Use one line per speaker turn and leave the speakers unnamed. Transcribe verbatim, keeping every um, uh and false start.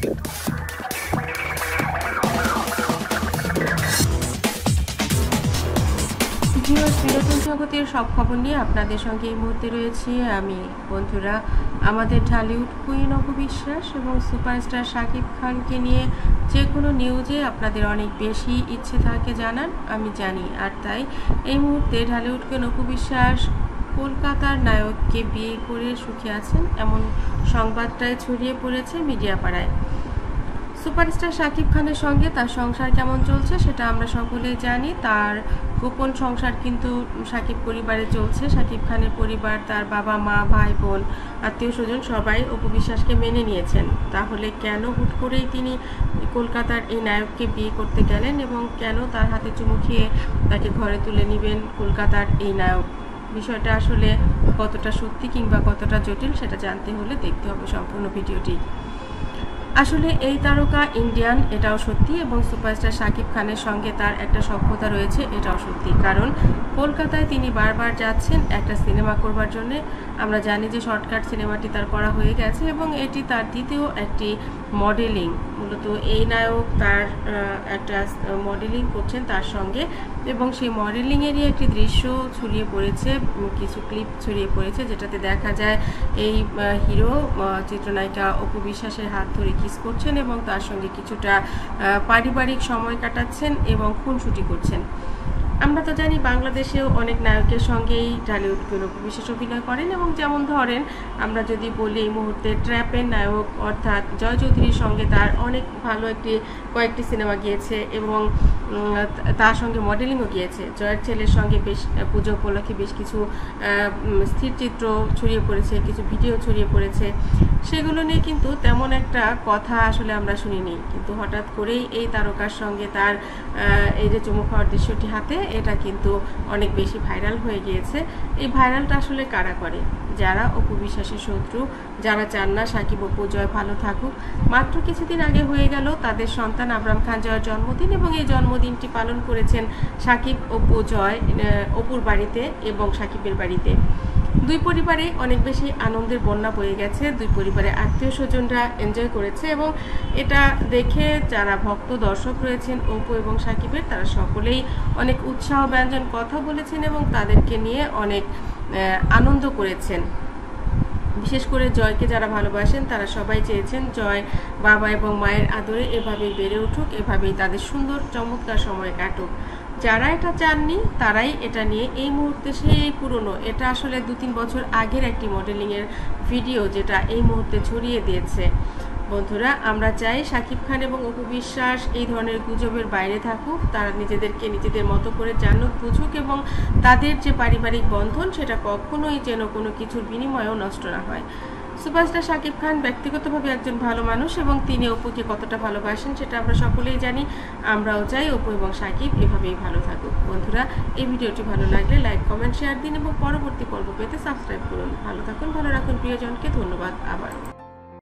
বিনোদন জগতের সব খবর নিয়ে আপনাদের সঙ্গে এই মুহূর্তে রয়েছি আমি। বন্ধুরা, আমাদের ঢালিউড কুইন অপু বিশ্বাস এবং সুপারস্টার শাকিব খানকে নিয়ে যে কোনো নিউজে আপনাদের অনেক বেশি ইচ্ছে থাকে জানার, আমি জানি। আর তাই এই মুহূর্তে ঢালিউড কুইন অপু বিশ্বাস কলকাতার নায়ককে বিয়ে করে সুখে আছেন এমন সংবাদটাই ছড়িয়ে পড়েছে মিডিয়া পাড়ায়। সুপারস্টার শাকিব খানের সঙ্গে তার সংসার কেমন চলছে সেটা আমরা সকলেই জানি। তার গোপন সংসার কিন্তু শাকিব পরিবারে চলছে। শাকিব খানের পরিবার, তার বাবা মা, ভাই বোন, আত্মীয় স্বজন সবাই অপু বিশ্বাসকে মেনে নিয়েছেন। তাহলে কেন হুট করেই তিনি কলকাতার এই নায়ককে বিয়ে করতে গেলেন এবং কেন তার হাতে চুমু খেয়ে তাকে ঘরে তুলে নেবেন কলকাতার এই নায়ক? বিষয়টা আসলে কতটা সত্যি কিংবা কতটা জটিল সেটা জানতে হলে দেখতে হবে সম্পূর্ণ ভিডিওটি। আসলে এই তারকা ইন্ডিয়ান, এটাও সত্যি, এবং সুপারস্টার শাকিব খানের সঙ্গে তার একটা সখ্যতা রয়েছে, এটাও সত্যি। কারণ কলকাতায় তিনি বারবার যাচ্ছেন একটা সিনেমা করবার জন্যে। আমরা জানি যে শর্টকাট সিনেমাটি তার করা হয়ে গেছে এবং এটি তার দ্বিতীয় একটি মডেলিং। মূলত এই নায়ক তার একটা মডেলিং করছেন তার সঙ্গে, এবং সেই মডেলিংয়েরই একটি দৃশ্য ছড়িয়ে পড়েছে, কিছু ক্লিপ ছড়িয়ে পড়েছে, যেটাতে দেখা যায় এই হিরো চিত্রনায়িকা অপু বিশ্বাসের হাত ধরে কিস করছেন এবং তার সঙ্গে কিছুটা পারিবারিক সময় কাটাচ্ছেন এবং খুনসুটি করছেন। আমরা তো জানি বাংলাদেশেও অনেক নায়কের সঙ্গেই ঢালিউড কুইন অপু বিশ্বাস অভিনয় করেন, এবং যেমন ধরেন আমরা যদি বলি এই মুহূর্তে ট্র্যাপের নায়ক অর্থাৎ জয় চৌধুরীর সঙ্গে তার অনেক ভালো একটি কয়েকটি সিনেমা গিয়েছে এবং তার সঙ্গে মডেলিংও গিয়েছে। জয়ের ছেলের সঙ্গে বেশ পুজো উপলক্ষে বেশ কিছু স্থিরচিত্র ছড়িয়ে পড়েছে, কিছু ভিডিও ছড়িয়ে পড়েছে। সেগুলো নিয়ে কিন্তু তেমন একটা কথা আসলে আমরা শুনিনি, কিন্তু হঠাৎ করেই এই তারকার সঙ্গে তার এই যে চুমু খাওয়ার দৃশ্যটি হাতে, এটা কিন্তু অনেক বেশি ভাইরাল হয়ে গিয়েছে। এই ভাইরালটা আসলে কারা করে? যারা অপু বিশ্বাসের শত্রু, যারা চান না সাকিব অপু জয় ভালো থাকুক। মাত্র কিছুদিন আগে হয়ে গেল তাদের সন্তান আবরাম খান জয়ের জন্মদিন, এবং এই জন্মদিনটি পালন করেছেন সাকিব অপু জয় অপুর বাড়িতে এবং সাকিবের বাড়িতে। দুই পরিবারে অনেক বেশি আনন্দের বন্যা বয়ে গেছে, দুই পরিবারে আত্মীয় স্বজনরা এনজয় করেছে, এবং এটা দেখে যারা ভক্ত দর্শক রয়েছেন অপু এবং সাকিবের, তারা সকলেই অনেক উৎসাহ ব্যঞ্জন কথা বলেছেন এবং তাদেরকে নিয়ে অনেক আনন্দ করেছেন। বিশেষ করে জয়কে যারা ভালোবাসেন তারা সবাই চেয়েছেন জয় বাবা এবং মায়ের আদরে এভাবেই বেড়ে উঠুক, এভাবেই তাদের সুন্দর চমৎকার সময় কাটুক। যারা এটা চাননি তারাই এটা নিয়ে এই মুহূর্তে সেই পুরনো, এটা আসলে দু তিন বছর আগের একটি মডেলিংয়ের ভিডিও যেটা এই মুহূর্তে ছড়িয়ে দিয়েছে। বন্ধুরা, আমরা চাই শাকিব খান এবং অপু বিশ্বাস এই ধরনের গুজবের বাইরে থাকুক, তারা নিজেদেরকে নিজেদের মতো করে জানুক, বুঝুক, এবং তাদের যে পারিবারিক বন্ধন সেটা কখনোই যেন কোনো কিছুর বিনিময়েও নষ্ট না হয়। সুপারস্টার শাকিব খান ব্যক্তিগতভাবে একজন ভালো মানুষ এবং তিনি অপুকে কতটা ভালোবাসেন সেটা আমরা সকলেই জানি। আমরাও চাই অপু এবং শাকিব এভাবেই ভালো থাকুক। বন্ধুরা, এই ভিডিওটি ভালো লাগলে লাইক, কমেন্ট, শেয়ার দিন এবং পরবর্তী পর্ব পেতে সাবস্ক্রাইব করুন। ভালো থাকুন, ভালো রাখুন প্রিয়জনকে। ধন্যবাদ আবার।